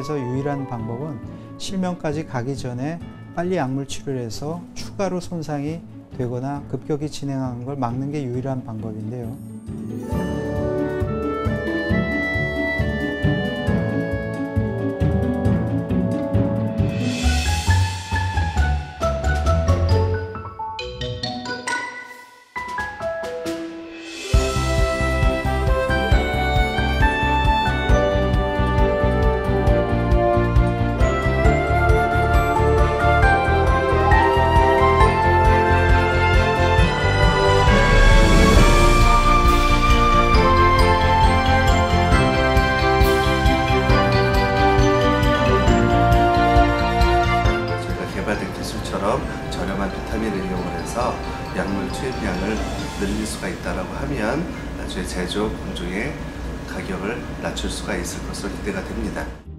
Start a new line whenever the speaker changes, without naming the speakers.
치료에서 유일한 방법은 실명까지 가기 전에 빨리 약물 치료를 해서 추가로 손상이 되거나 급격히 진행하는 걸 막는 게 유일한 방법인데요.
개발된 기술처럼 저렴한 비타민을 이용해서 약물 투입량을 늘릴 수가 있다고 하면 나중에 제조, 공정의 가격을 낮출 수가 있을 것으로 기대가 됩니다.